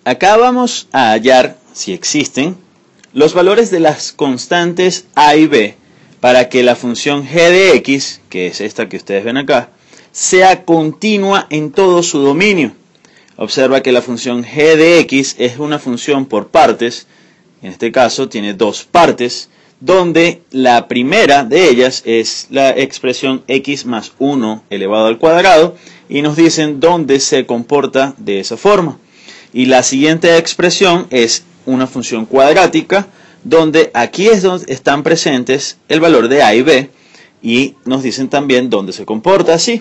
Acá vamos a hallar, si existen, los valores de las constantes a y b para que la función g de x, que es esta que ustedes ven acá, sea continua en todo su dominio. Observa que la función g de x es una función por partes, en este caso tiene dos partes, donde la primera de ellas es la expresión x más 1 elevado al cuadrado y nos dicen dónde se comporta de esa forma. Y la siguiente expresión es una función cuadrática, donde aquí es donde están presentes el valor de a y b y nos dicen también dónde se comporta así.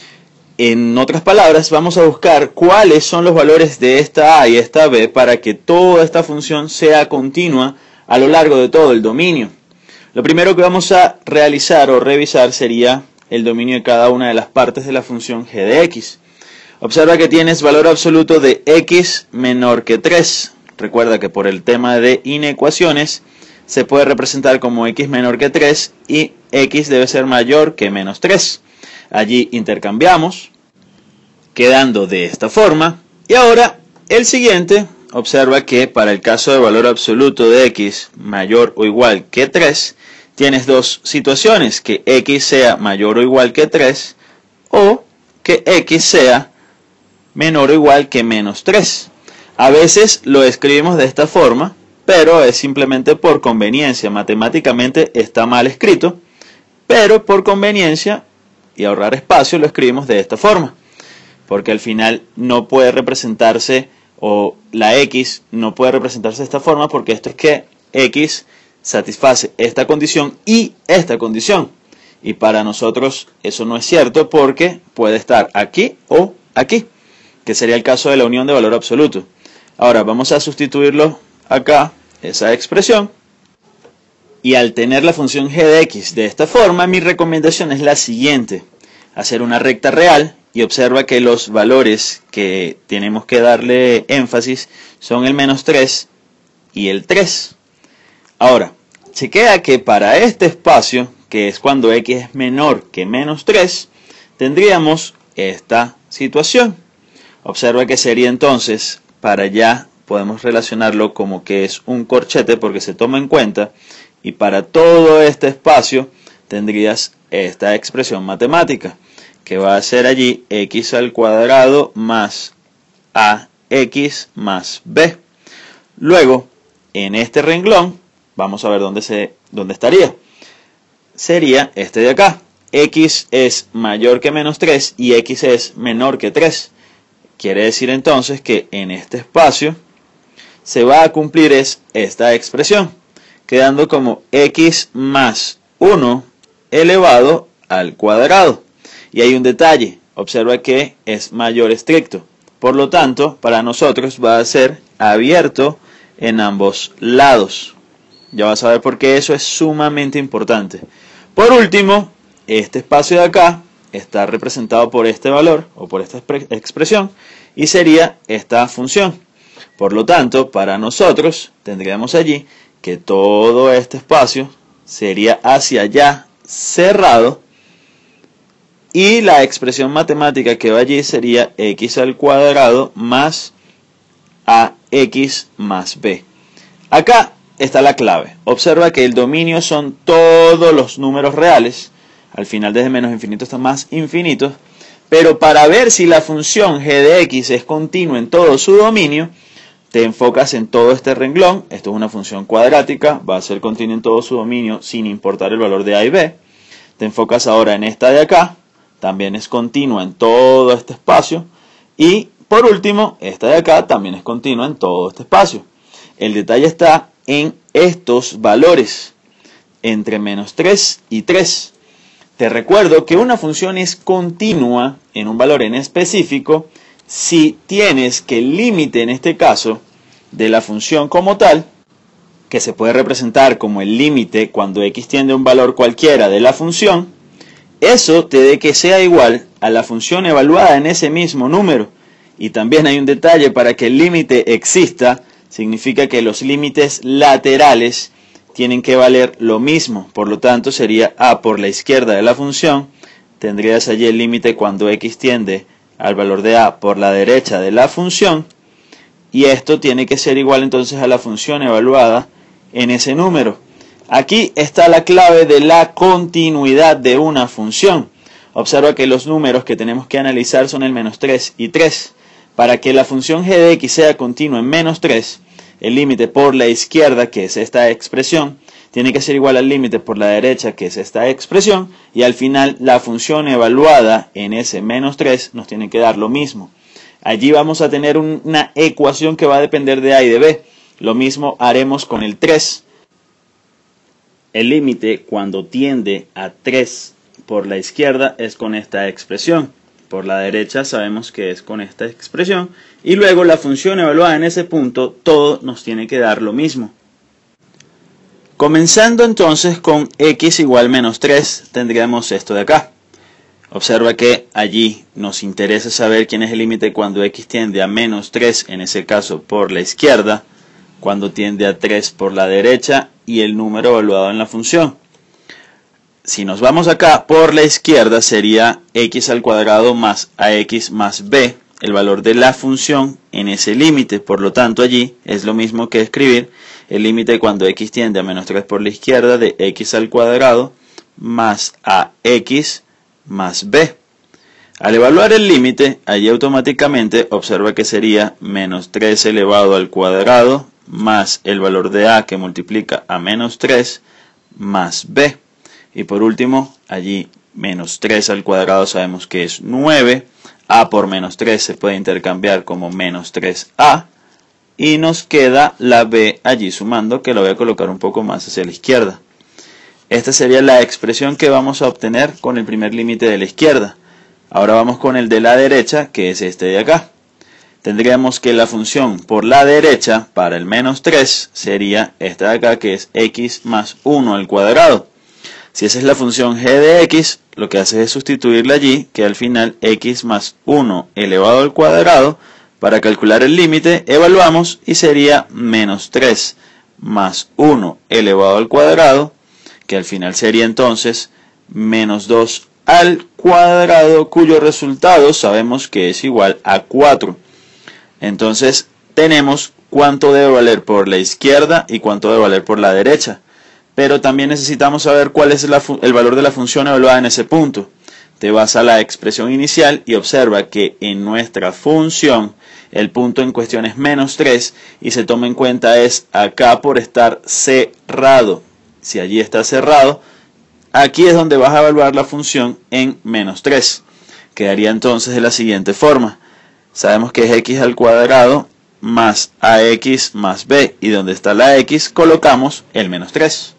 En otras palabras, vamos a buscar cuáles son los valores de esta a y esta b para que toda esta función sea continua a lo largo de todo el dominio. Lo primero que vamos a realizar o revisar sería el dominio de cada una de las partes de la función g de x. Observa que tienes valor absoluto de x menor que 3. Recuerda que por el tema de inecuaciones se puede representar como x menor que 3 y x debe ser mayor que menos 3. Allí intercambiamos, quedando de esta forma. Y ahora el siguiente, observa que para el caso de valor absoluto de x mayor o igual que 3, tienes dos situaciones, que x sea mayor o igual que 3 o que x sea menor o igual que menos 3. A veces lo escribimos de esta forma, pero es simplemente por conveniencia. Matemáticamente está mal escrito, pero por conveniencia y ahorrar espacio lo escribimos de esta forma, porque al final no puede representarse, o la x no puede representarse de esta forma, porque esto es que x satisface esta condición y esta condición, y para nosotros eso no es cierto porque puede estar aquí o aquí, que sería el caso de la unión de valor absoluto. Ahora vamos a sustituirlo acá, esa expresión, y al tener la función g de x de esta forma, mi recomendación es la siguiente: hacer una recta real, y observa que los valores que tenemos que darle énfasis son el menos 3 y el 3. Ahora, chequea que para este espacio, que es cuando x es menor que menos 3, tendríamos esta situación. Observa que sería entonces, para allá podemos relacionarlo como que es un corchete porque se toma en cuenta, y para todo este espacio tendrías esta expresión matemática, que va a ser allí x al cuadrado más ax más b. Luego, en este renglón, vamos a ver dónde estaría. Sería este de acá. X es mayor que menos 3 y x es menor que 3. Quiere decir entonces que en este espacio se va a cumplir esta expresión, quedando como x más 1 elevado al cuadrado. Y hay un detalle, observa que es mayor estricto, por lo tanto para nosotros va a ser abierto en ambos lados. Ya vas a ver por qué eso es sumamente importante. Por último, este espacio de acá está representado por este valor o por esta expresión y sería esta función. Por lo tanto, para nosotros tendríamos allí que todo este espacio sería hacia allá cerrado y la expresión matemática que va allí sería x al cuadrado más ax más b. Acá está la clave. Observa que el dominio son todos los números reales. Al final desde menos infinito hasta más infinito. Pero para ver si la función g de x es continua en todo su dominio, te enfocas en todo este renglón. Esto es una función cuadrática, va a ser continua en todo su dominio sin importar el valor de a y b. Te enfocas ahora en esta de acá, también es continua en todo este espacio. Y por último, esta de acá también es continua en todo este espacio. El detalle está en estos valores, entre menos 3 y 3. Te recuerdo que una función es continua en un valor en específico si tienes que el límite, en este caso, de la función como tal, que se puede representar como el límite cuando x tiende a un valor cualquiera de la función, eso te dé que sea igual a la función evaluada en ese mismo número. Y también hay un detalle: para que el límite exista, significa que los límites laterales tienen que valer lo mismo. Por lo tanto, sería a por la izquierda de la función. Tendrías allí el límite cuando x tiende al valor de a por la derecha de la función. y esto tiene que ser igual entonces a la función evaluada en ese número. Aquí está la clave de la continuidad de una función. Observa que los números que tenemos que analizar son el menos 3 y 3. Para que la función g de x sea continua en menos 3, el límite por la izquierda, que es esta expresión, tiene que ser igual al límite por la derecha, que es esta expresión, y al final la función evaluada en ese menos 3 nos tiene que dar lo mismo. Allí vamos a tener una ecuación que va a depender de a y de b. Lo mismo haremos con el 3. El límite cuando tiende a 3 por la izquierda es con esta expresión. Por la derecha sabemos que es con esta expresión. Y luego la función evaluada en ese punto, todo nos tiene que dar lo mismo. Comenzando entonces con x igual menos 3, tendríamos esto de acá. Observa que allí nos interesa saber quién es el límite cuando x tiende a menos 3, en ese caso por la izquierda, cuando tiende a 3 por la derecha y el número evaluado en la función. Si nos vamos acá por la izquierda sería x al cuadrado más ax más b, el valor de la función en ese límite. Por lo tanto allí es lo mismo que escribir el límite cuando x tiende a menos 3 por la izquierda de x al cuadrado más ax más b. Al evaluar el límite, allí automáticamente observa que sería menos 3 elevado al cuadrado más el valor de a que multiplica a menos 3 más b. Y por último, allí menos 3 al cuadrado sabemos que es 9. A por menos 3 se puede intercambiar como menos 3a. Y nos queda la b allí sumando, que la voy a colocar un poco más hacia la izquierda. Esta sería la expresión que vamos a obtener con el primer límite de la izquierda. Ahora vamos con el de la derecha, que es este de acá. Tendríamos que la función por la derecha para el menos 3 sería esta de acá, que es x más 1 al cuadrado. Si esa es la función g de x, lo que hace es sustituirla allí, que al final x más 1 elevado al cuadrado. Para calcular el límite, evaluamos y sería menos 3 más 1 elevado al cuadrado, que al final sería entonces menos 2 al cuadrado, cuyo resultado sabemos que es igual a 4. Entonces tenemos cuánto debe valer por la izquierda y cuánto debe valer por la derecha. Pero también necesitamos saber cuál es el valor de la función evaluada en ese punto. Te vas a la expresión inicial y observa que en nuestra función el punto en cuestión es menos 3 y se toma en cuenta es acá por estar cerrado. Si allí está cerrado, aquí es donde vas a evaluar la función en menos 3. Quedaría entonces de la siguiente forma. Sabemos que es x al cuadrado más ax más b, y donde está la x colocamos el menos 3.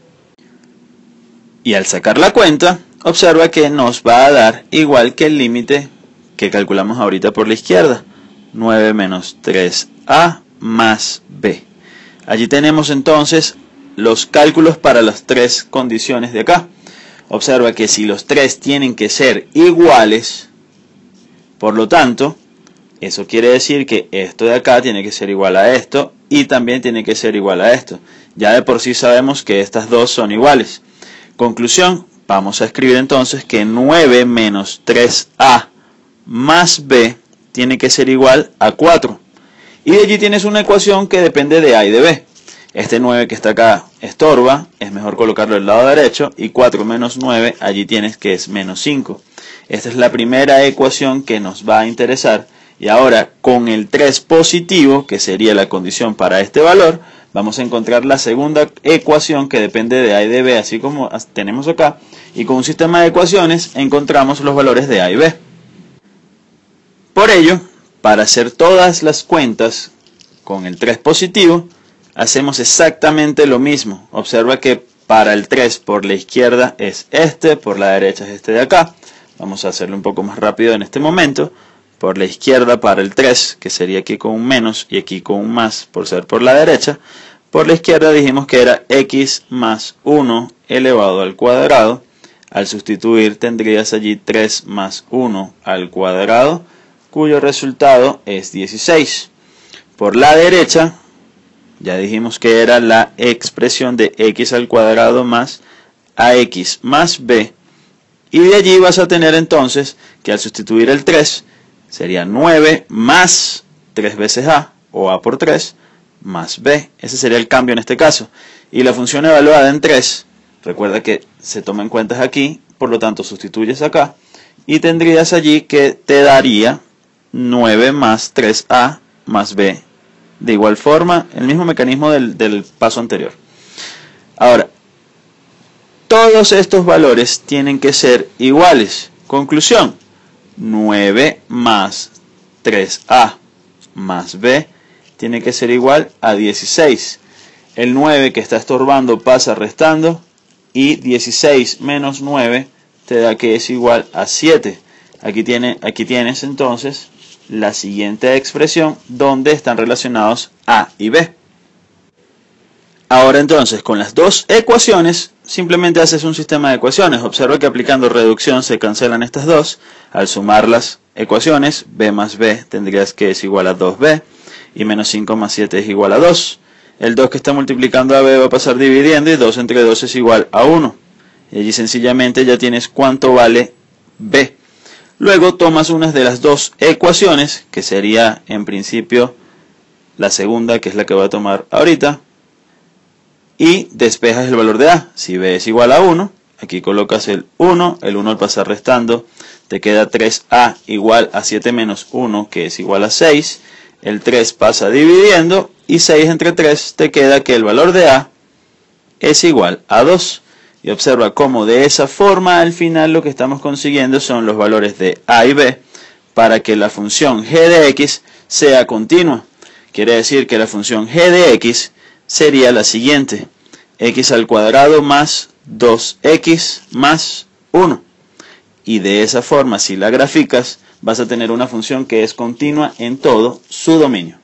Y al sacar la cuenta, observa que nos va a dar igual que el límite que calculamos ahorita por la izquierda, 9 menos 3a más b. Allí tenemos entonces los cálculos para las tres condiciones de acá. Observa que si los tres tienen que ser iguales, por lo tanto, eso quiere decir que esto de acá tiene que ser igual a esto y también tiene que ser igual a esto. Ya de por sí sabemos que estas dos son iguales. Conclusión, vamos a escribir entonces que 9 menos 3a más b tiene que ser igual a 4. Y de allí tienes una ecuación que depende de a y de b. Este 9 que está acá estorba, es mejor colocarlo del lado derecho, y 4 menos 9, allí tienes que es menos 5. Esta es la primera ecuación que nos va a interesar. Y ahora con el 3 positivo, que sería la condición para este valor, vamos a encontrar la segunda ecuación que depende de a y de b, así como tenemos acá. Y con un sistema de ecuaciones encontramos los valores de a y b. Por ello, para hacer todas las cuentas con el 3 positivo, hacemos exactamente lo mismo. Observa que para el 3 por la izquierda es este, por la derecha es este de acá. Vamos a hacerlo un poco más rápido en este momento. Por la izquierda para el 3, que sería aquí con un menos y aquí con un más por ser por la derecha. Por la izquierda dijimos que era x más 1 elevado al cuadrado. Al sustituir tendrías allí 3 más 1 al cuadrado, cuyo resultado es 16. Por la derecha, ya dijimos que era la expresión de x al cuadrado más ax más b. Y de allí vas a tener entonces que al sustituir el 3, sería 9 más 3 veces a, o a por 3, más b. Ese sería el cambio en este caso. Y la función evaluada en 3, recuerda que se toma en cuenta aquí, por lo tanto sustituyes acá, y tendrías allí que te daría 9 más 3a más b. De igual forma, el mismo mecanismo del paso anterior. Ahora, todos estos valores tienen que ser iguales. Conclusión, 9 más 3a más b tiene que ser igual a 16. El 9 que está estorbando pasa restando y 16 menos 9 te da que es igual a 7. Aquí tienes entonces la siguiente expresión donde están relacionados a y b. Ahora entonces, con las dos ecuaciones, simplemente haces un sistema de ecuaciones. Observa que aplicando reducción se cancelan estas dos. Al sumar las ecuaciones, b más b tendrías que es igual a 2b, y menos 5 más 7 es igual a 2. El 2 que está multiplicando a b va a pasar dividiendo, y 2 entre 2 es igual a 1. Y allí sencillamente ya tienes cuánto vale b. Luego tomas una de las dos ecuaciones, que sería en principio la segunda, que es la que voy a tomar ahorita, y despejas el valor de a. Si b es igual a 1, aquí colocas el 1 al pasar restando te queda 3a igual a 7 menos 1, que es igual a 6. El 3 pasa dividiendo, y 6 entre 3 te queda que el valor de a es igual a 2. Y observa cómo de esa forma al final lo que estamos consiguiendo son los valores de a y b para que la función g de x sea continua. Quiere decir que la función g de x sería la siguiente: x al cuadrado más 2x más 1. Y de esa forma, si la graficas, vas a tener una función que es continua en todo su dominio.